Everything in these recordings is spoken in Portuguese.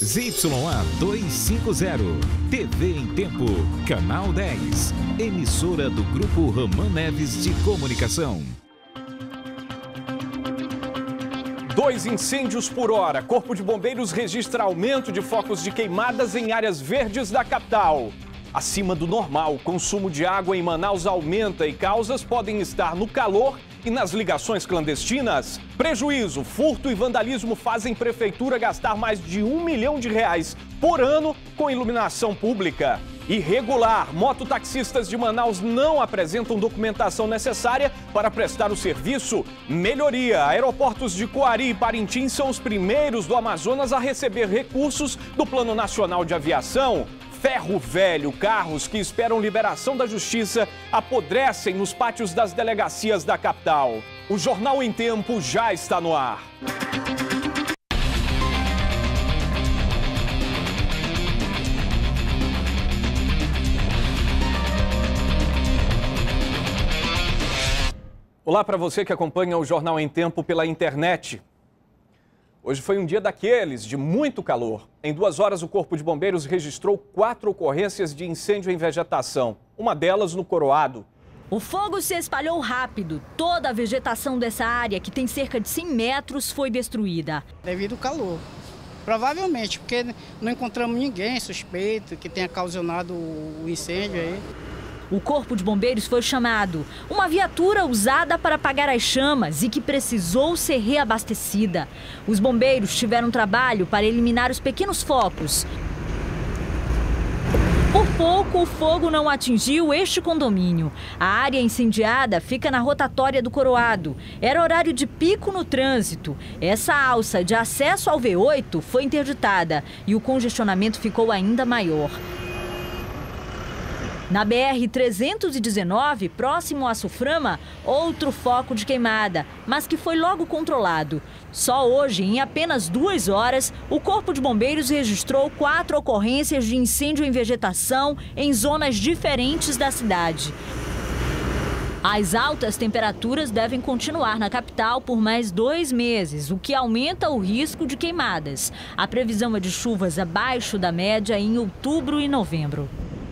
ZYA 250, TV em Tempo, Canal 10, emissora do Grupo Roman Neves de Comunicação. 2 incêndios por hora. Corpo de Bombeiros registra aumento de focos de queimadas em áreas verdes da capital. Acima do normal, o consumo de água em Manaus aumenta e causas podem estar no calor e nas ligações clandestinas. Prejuízo, furto e vandalismo fazem prefeitura gastar mais de R$1 milhão por ano com iluminação pública. Irregular, mototaxistas de Manaus não apresentam documentação necessária para prestar o serviço. Melhoria, aeroportos de Coari e Parintins são os primeiros do Amazonas a receber recursos do Plano Nacional de Aviação. Ferro velho, carros que esperam liberação da justiça apodrecem nos pátios das delegacias da capital. O Jornal em Tempo já está no ar. Olá para você que acompanha o Jornal em Tempo pela internet. Hoje foi um dia daqueles, de muito calor. Em 2 horas, o Corpo de Bombeiros registrou 4 ocorrências de incêndio em vegetação. Uma delas no Coroado. O fogo se espalhou rápido. Toda a vegetação dessa área, que tem cerca de 100 metros, foi destruída. Devido ao calor. Provavelmente, porque não encontramos ninguém suspeito que tenha causado o incêndio aí. O Corpo de Bombeiros foi chamado. Uma viatura usada para apagar as chamas e que precisou ser reabastecida. Os bombeiros tiveram trabalho para eliminar os pequenos focos. Por pouco, o fogo não atingiu este condomínio. A área incendiada fica na rotatória do Coroado. Era horário de pico no trânsito. Essa alça de acesso ao V8 foi interditada e o congestionamento ficou ainda maior. Na BR-319, próximo a Suframa, outro foco de queimada, mas que foi logo controlado. Só hoje, em apenas 2 horas, o Corpo de Bombeiros registrou 4 ocorrências de incêndio em vegetação em zonas diferentes da cidade. As altas temperaturas devem continuar na capital por mais 2 meses, o que aumenta o risco de queimadas. A previsão é de chuvas abaixo da média em outubro e novembro.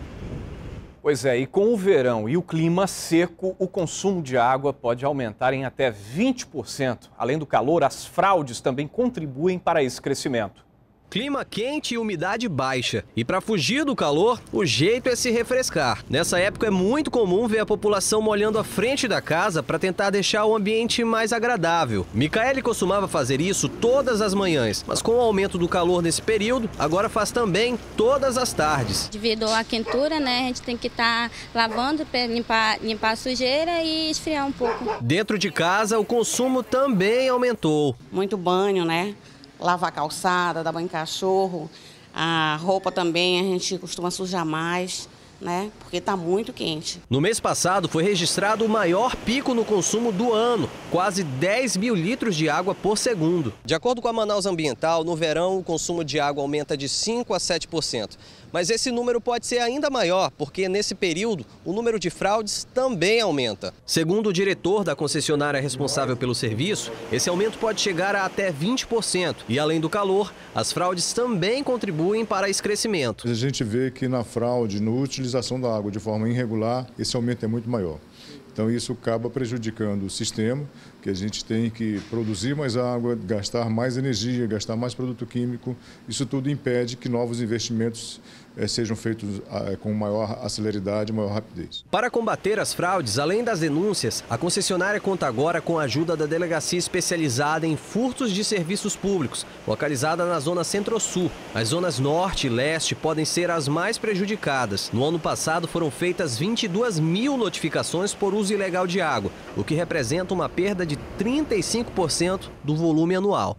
Pois é, e com o verão e o clima seco, o consumo de água pode aumentar em até 20%. Além do calor, as fraudes também contribuem para esse crescimento. Clima quente e umidade baixa. E para fugir do calor, o jeito é se refrescar. Nessa época é muito comum ver a população molhando a frente da casa para tentar deixar o ambiente mais agradável. Micaele costumava fazer isso todas as manhãs, mas com o aumento do calor nesse período, agora faz também todas as tardes. Devido à quentura, né, a gente tem que estar lavando para limpar a sujeira e esfriar um pouco. Dentro de casa, o consumo também aumentou. Muito banho, né? Lavar a calçada, dar banho em cachorro, a roupa também a gente costuma sujar mais, né? Porque está muito quente. No mês passado foi registrado o maior pico no consumo do ano, quase 10 mil litros de água por segundo. De acordo com a Manaus Ambiental, no verão o consumo de água aumenta de 5% a 7%. Mas esse número pode ser ainda maior, porque nesse período o número de fraudes também aumenta. Segundo o diretor da concessionária responsável pelo serviço, esse aumento pode chegar a até 20%. E além do calor, as fraudes também contribuem para esse crescimento. A gente vê que na fraude, na utilização da água de forma irregular, esse aumento é muito maior. Então isso acaba prejudicando o sistema, que a gente tem que produzir mais água, gastar mais energia, gastar mais produto químico. Isso tudo impede que novos investimentos sejam feitos com maior celeridade, maior rapidez. Para combater as fraudes, além das denúncias, a concessionária conta agora com a ajuda da Delegacia Especializada em Furtos de Serviços Públicos, localizada na zona Centro-Sul. As zonas Norte e Leste podem ser as mais prejudicadas. No ano passado foram feitas 22 mil notificações por uso ilegal de água, o que representa uma perda de 35% do volume anual.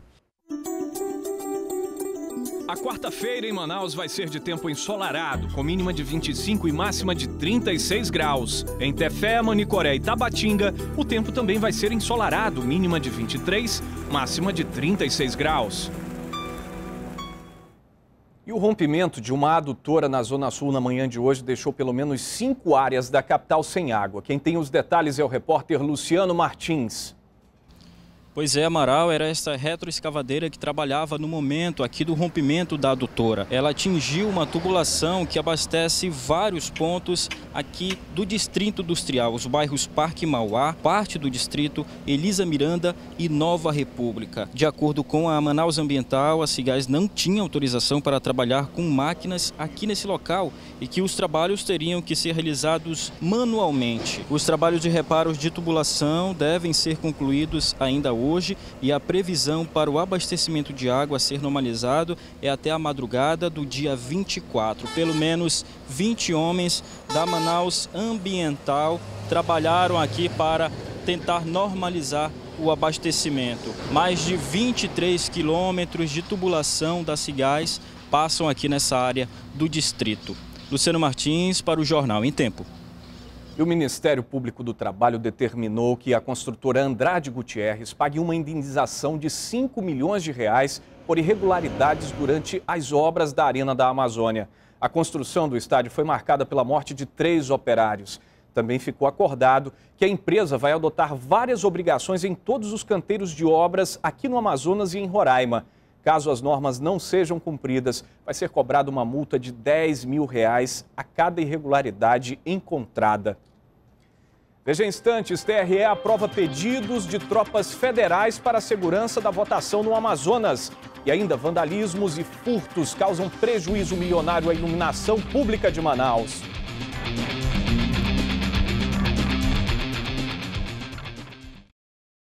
A quarta-feira em Manaus vai ser de tempo ensolarado, com mínima de 25 e máxima de 36 graus. Em Tefé, Manicoré e Tabatinga, o tempo também vai ser ensolarado, mínima de 23, máxima de 36 graus. E o rompimento de uma adutora na Zona Sul na manhã de hoje deixou pelo menos 5 áreas da capital sem água. Quem tem os detalhes é o repórter Luciano Martins. Pois é, Amaral, era essa retroescavadeira que trabalhava no momento aqui do rompimento da adutora. Ela atingiu uma tubulação que abastece vários pontos aqui do Distrito Industrial, os bairros Parque Mauá, parte do distrito Elisa Miranda e Nova República. De acordo com a Manaus Ambiental, a Cigás não tinha autorização para trabalhar com máquinas aqui nesse local e que os trabalhos teriam que ser realizados manualmente. Os trabalhos de reparos de tubulação devem ser concluídos ainda hoje e a previsão para o abastecimento de água a ser normalizado é até a madrugada do dia 24. Pelo menos 20 homens da Manaus Ambiental trabalharam aqui para tentar normalizar o abastecimento. Mais de 23 quilômetros de tubulação da Cigás passam aqui nessa área do distrito. Luciano Martins para o Jornal em Tempo. E o Ministério Público do Trabalho determinou que a construtora Andrade Gutierrez pague uma indenização de 5 milhões de reais por irregularidades durante as obras da Arena da Amazônia. A construção do estádio foi marcada pela morte de 3 operários. Também ficou acordado que a empresa vai adotar várias obrigações em todos os canteiros de obras aqui no Amazonas e em Roraima. Caso as normas não sejam cumpridas, vai ser cobrada uma multa de R$10 mil a cada irregularidade encontrada. Veja em instantes, TRE aprova pedidos de tropas federais para a segurança da votação no Amazonas. E ainda vandalismos e furtos causam prejuízo milionário à iluminação pública de Manaus.